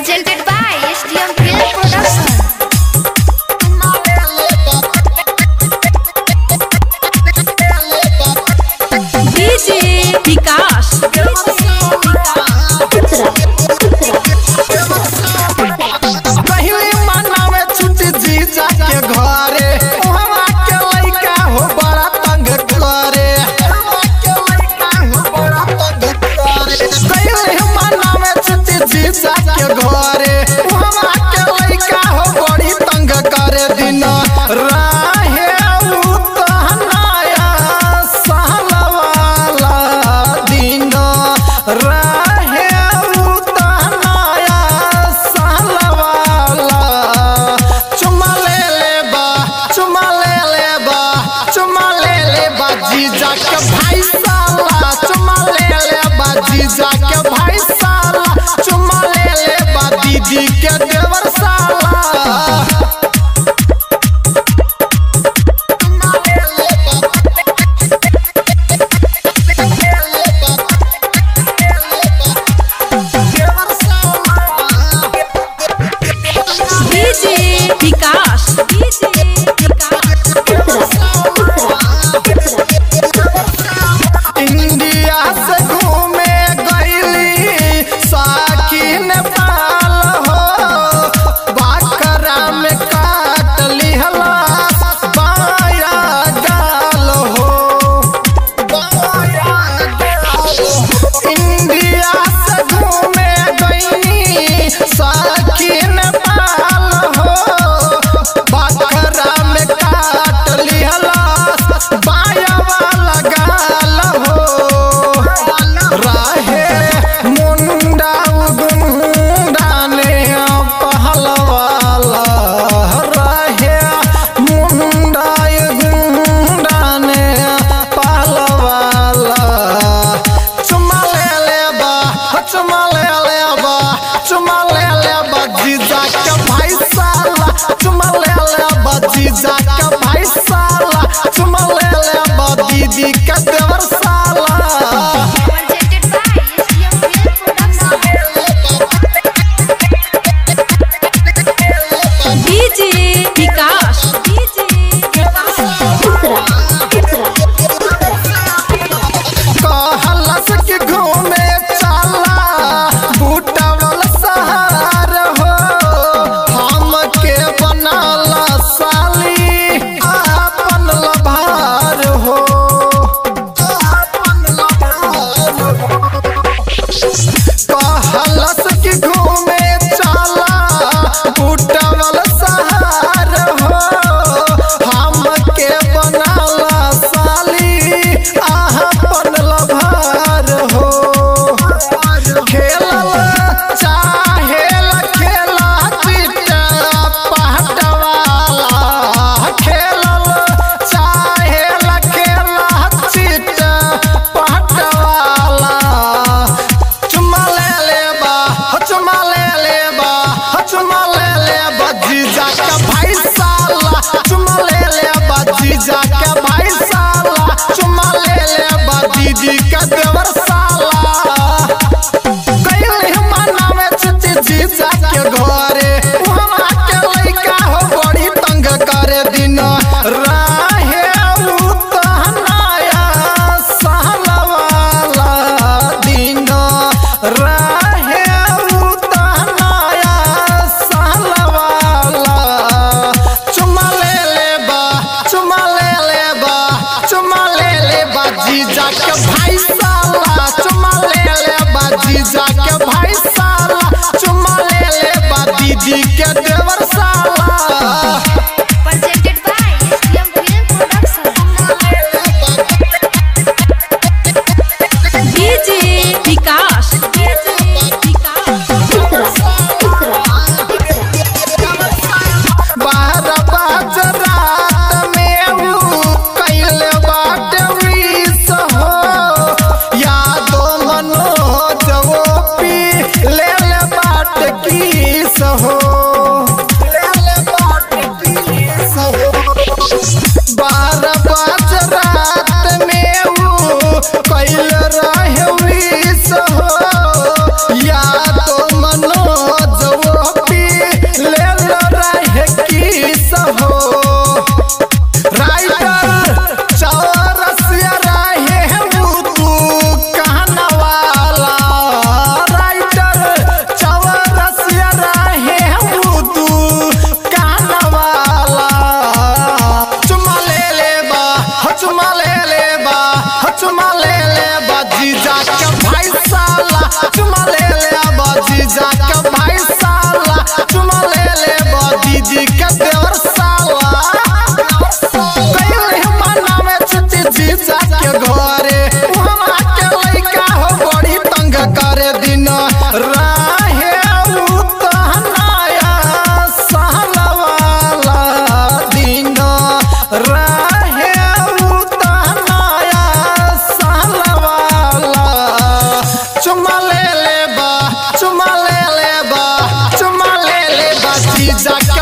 presented by SDM Film Production. DJ विकास दीदी के देवर साला DJ विकास इंडिया से घूमे गईली साकी नेपाल हो बाकरा में काट लिहला बाया गाल हो इंडिया से घूमे गईली साकी नेपाल हो बाकरा में काट लिहला बाया वाला गाल हो राहे मुंडा गुंडा ने पहलवाला राहे मुंडा गुंडा ने पहलवाला चुमा ले बा चुमा ले बा चुमा ले बा जीजा के भाई साला चुमा ले बा जीजा के भाई साला चुमा ले बा दीदी के देवर साला DJ विकास कहलस कि घूमे चला बूटावल सहार हो हम के बनाला साली आपन लभार हो कहलस कि घूमे चला बूटावल सहार हो हम के बनाला साली आपन लभार हो खेलल चाहेल खेला चिट्टा पहटवाला खेलल चाहेल खेला चिट्टा पहटवाला चुमा ले बा चुमा ले बा चुमा ले बा जीजा के भाई साला चुमा ले बा जीजा के भाई साला चुमा ले बा दीदी के देवर साला कइल मना में चिट्ठी जीजा के घरे वहां के लइका हो बड़ी तंग करे दिन राहे उतनाया सहलवाला दिन राहे उतनाया सहलवाला चुमा ले बा चुमा ले बा चुमा ले बा जीजा के भाई साला चुमा ले बा जीजा के भाई साला चुमा ले बा दीदी के देवर साला Presented by SDM Film Production. DJ विकास बारह बाज रात में कैल बाट विष हो यादो मनोज वो पी ले बाट किस हो बारह बाज रात में कैल रहे विष हो यादो मनोज जीजा के